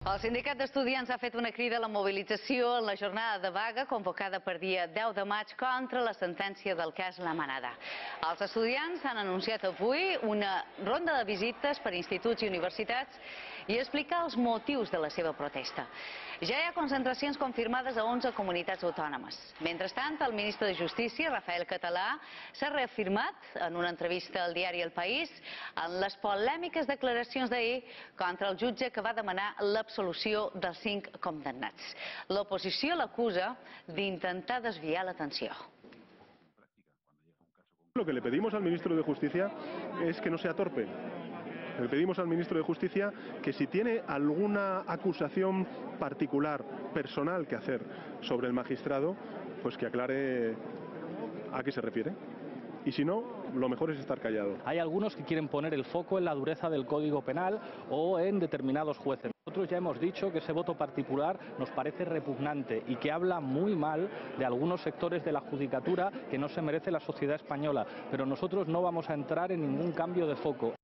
El sindicat d'estudiants ha fet una crida a la mobilització en la jornada de vaga convocada per dia 10 de maig contra la sentència del cas La Manada. Els estudiants han anunciat avui una ronda de visites per instituts i universitats i explicar els motius de la seva protesta. Ja hi ha concentracions confirmades a 11 comunitats autònomes. Mentrestant, el ministre de Justícia, Rafael Català, s'ha reafirmat en una entrevista al diari El País en les polèmiques declaracions d'ahir contra el jutge que va demanar l'absolució dels 5 condemnats. L'oposició l'acusa d'intentar desviar l'atenció. Lo que le pedimos al ministro de Justicia es que no sea torpe. Le pedimos al ministro de Justicia que si tiene alguna acusación particular, personal que hacer sobre el magistrado, pues que aclare a qué se refiere. Y si no, lo mejor es estar callado. Hay algunos que quieren poner el foco en la dureza del Código Penal o en determinados jueces. Nosotros ya hemos dicho que ese voto particular nos parece repugnante y que habla muy mal de algunos sectores de la judicatura que no se merece la sociedad española. Pero nosotros no vamos a entrar en ningún cambio de foco.